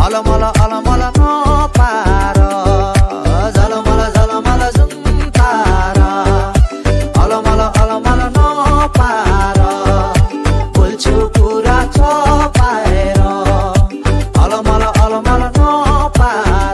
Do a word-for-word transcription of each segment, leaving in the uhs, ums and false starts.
अलमल अलमल नपार झलमल झलमल जुन्तार अलमल अलमल नपार बोल्छु कुरा छपाएर अलमल अलमल नपार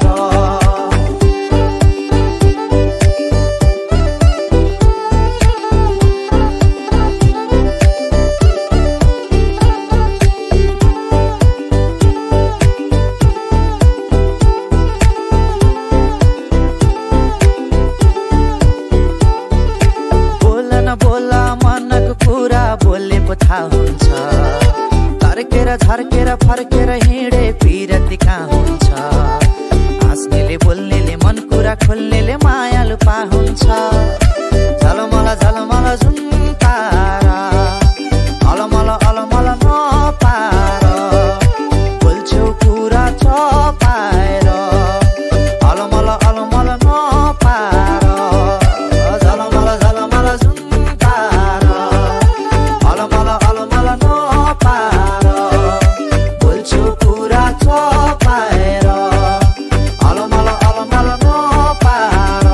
थाहा हुन्छ तर्केर झर्केर फर्केर हिँडे पिरती कहाँ हुन्छ हाँस्नेले बोल्नेले मन कुरा खोल्नेले मायालु पा हुन्छ झलमल झलमल जुन्तार अलमल अलमल नपार बोल्छु कुरा छपाएर अलमल अलमल नपार झलमल झलमल जुन्तार अलमल अलमल नपार बोल्छु कुरा छपाएर अलमल अलमल नपार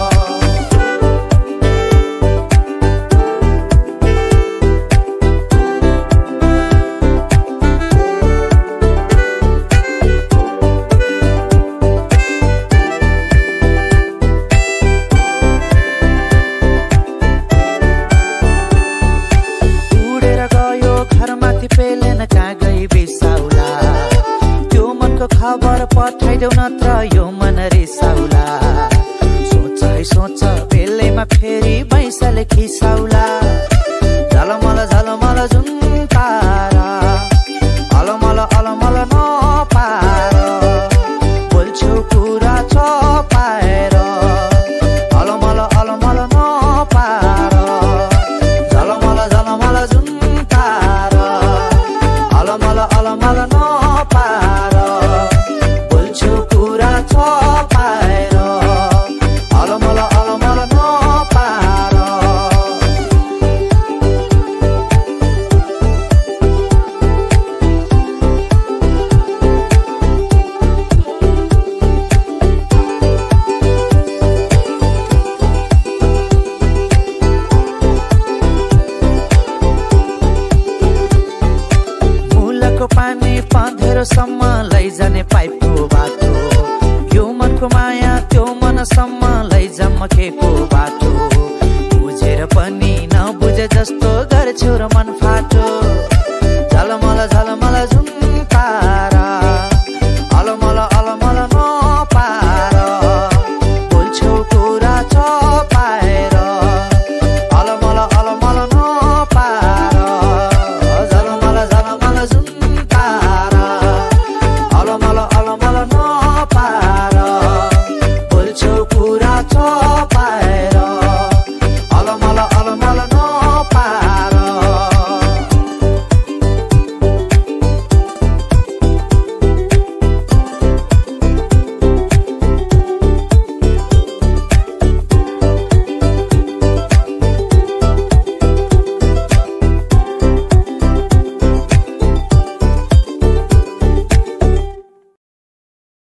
पेलेन कहाँ गई बिसाउला त्यो मनको खबर पठाइदेऊ नत्र यो मन रिसाउला सोच है सोच बेलैमा फेरि बैसले खिसाउला झलमल झलमल जुन्तार अलमल अलमल नपार बोल्छु कुरा छपाएर अलमल अलमल नपार झलमल झलमल जुन्तार अलमल अलमल नपार बोल्छु कुरा छपाएर अलमल अलमल नपार पानी पँधेरोसम्म लैजाने पाइपको बाटो यो मनको माया त्यो मनसम्म लैजम्मकेको बाटो बुझेर पनि नबुझे जस्तो गर्छौ र मन फाटो झलमल झलमल